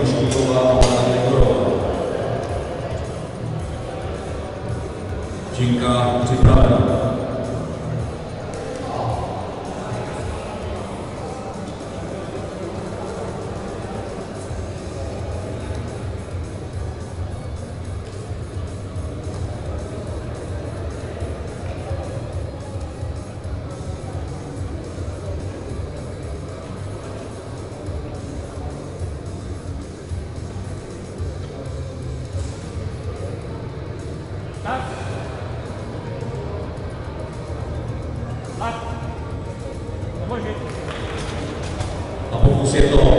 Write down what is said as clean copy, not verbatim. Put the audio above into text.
Štíková a Marta Nekorová. Činka připravena. A pokus je to